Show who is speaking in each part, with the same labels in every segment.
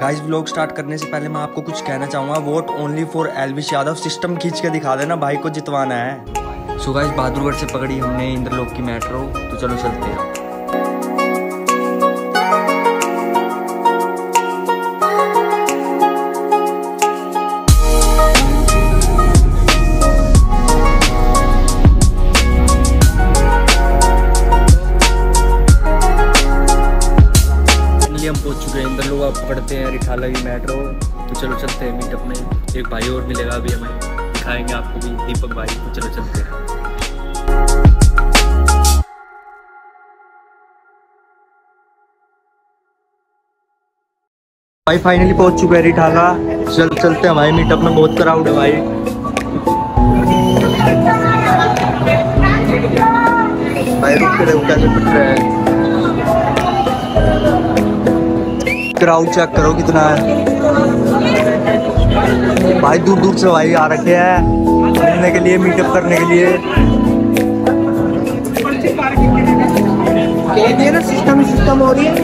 Speaker 1: Guys vlog start करने से पहले मैं आपको कुछ कहना चाहूँगा। Vote only for Elvish Yadav. System खींच के दिखा देना, भाई को जितवाना है। सो गाइस बहादुरगढ़ से पकड़ी हमने इंद्रलोक की मेट्रो, तो चलो चलते हैं। हम पहुंच चुके हैं इंद्रलोक। अब पकड़ते हैं रिठाला की मेट्रो, तो चलो चलते हैं मीटअप में। एक भाई और मिलेगा अभी, हमें दिखाएंगे आपको भी, दीपक भाई। तो चलो चलते हैं। भाई फाइनली पहुंच चुके हैं रिठाला। चलते हैं भाई मीटअप में। बहुत क्राउड है भाई। रुक के देखो कैसे पिट रहे हैं। क्राउड चेक करो कितना है भाई। दूर दूर से भाई आ रखे हैं मिलने के लिए, मीटअप करने के लिए। सिस्टम हो रही है।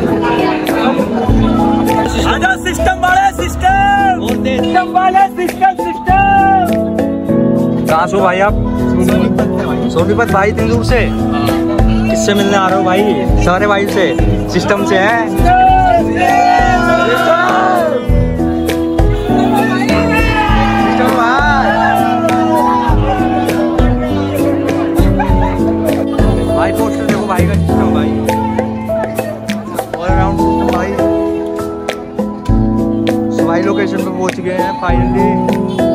Speaker 1: आजा सिस्टम वाले, सिस्टम वाले, सिस्टम। कहाँ से हो भाई आप? सोनीपत भाई। इतनी दूर से किससे मिलने आ रहे हो भाई? सारे भाई से, सिस्टम से हैं। भाई पोस्टर देखो भाई का, सिस्टम भाई ऑल अराउंड सिस्टम भाई। भाई लोकेशन पे पहुंच गए हैं फाइनली।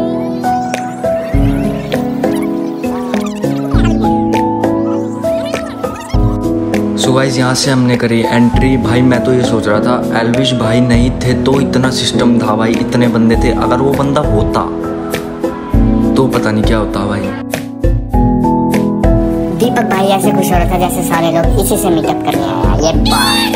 Speaker 1: सो गाइस यहाँ से हमने करी एंट्री। भाई मैं तो ये सोच रहा था एल्विश भाई नहीं थे तो इतना सिस्टम था भाई, इतने बंदे थे। अगर वो बंदा होता तो पता नहीं क्या होता भाई।
Speaker 2: दीपक भाई ऐसे खुश हो रहा था जैसे सारे लोग इसी से मीटअप करने आया। ये बात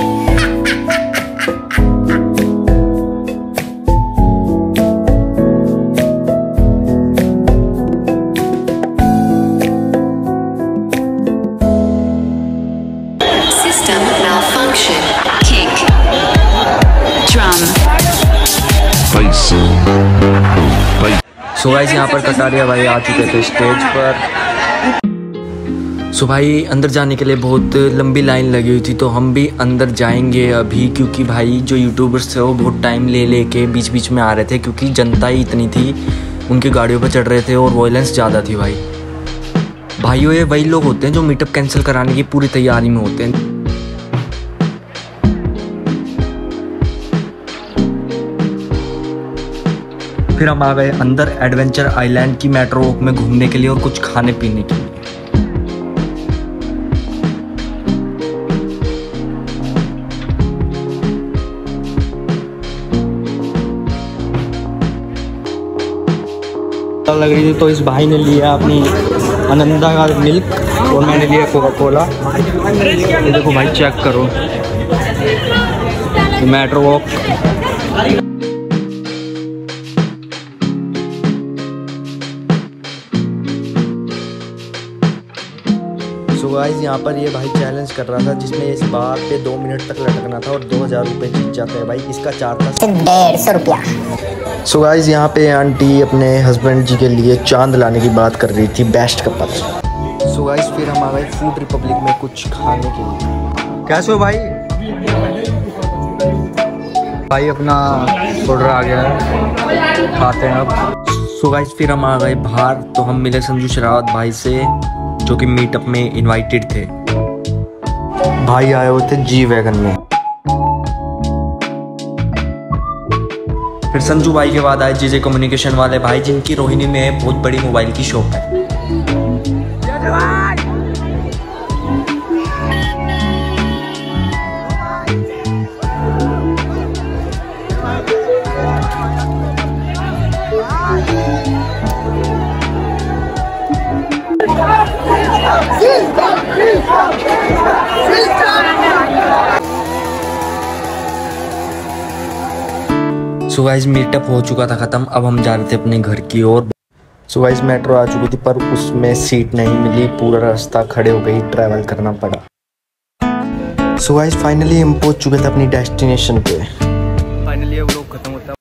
Speaker 1: सो गाइस यहाँ पर कटारिया भाई आ चुके थे स्टेज पर। सो भाई अंदर जाने के लिए बहुत लंबी लाइन लगी हुई थी, तो हम भी अंदर जाएंगे अभी। क्योंकि भाई जो यूट्यूबर्स थे वो बहुत टाइम ले के बीच बीच में आ रहे थे, क्योंकि जनता ही इतनी थी, उनकी गाड़ियों पर चढ़ रहे थे और वॉयलेंस ज़्यादा थी भाई। भाइयों ये वही लोग होते हैं जो मीटअप कैंसिल कराने की पूरी तैयारी में होते हैं। फिर हम आ गए अंदर एडवेंचर आइलैंड की मेट्रो में घूमने के लिए और कुछ खाने पीने के लिए। लग रही थी तो इस भाई ने लिया अपनी आनंदा का मिल्क और मैंने लिया कोका कोला। ये देखो भाई चेक करो मेट्रो वॉक। सो गाइस यहाँ पर ये भाई चैलेंज कर रहा था जिसमें इस बार पे 2 मिनट तक लटकना था और 2000 रुपये जीत जाते हैं भाई। इसका चार्ज था
Speaker 2: 150 रुपया।
Speaker 1: सो गाइस यहाँ पे आंटी अपने हस्बैंड जी के लिए चांद लाने की बात कर रही थी, बेस्ट कपल। सो गाइस फिर हम आ गए फूड रिपब्लिक में कुछ खाने के लिए। कैसे हो भाई? भाई अपना ऑर्डर आ गया है, खाते हैं अब। सो गाइस फिर हम आ गए बाहर, तो हम मिले संजू शरावत भाई से जो कि मीटअप में इनवाइटेड थे। भाई आए हुए थे जी वैगन में। फिर संजू भाई के बाद आए जीजे कम्युनिकेशन वाले भाई, जिनकी रोहिणी में बहुत बड़ी मोबाइल की शॉप है। सो गाइस मीटअप हो चुका था खत्म। अब हम जा रहे थे अपने घर की ओर। सो गाइस मेट्रो आ चुकी थी पर उसमें सीट नहीं मिली, पूरा रास्ता खड़े हो गई, ट्रैवल करना पड़ा। सो गाइस फाइनली हम पहुंच चुके थे अपनी डेस्टिनेशन पे। फाइनली लिए व्लॉग खत्म होता है।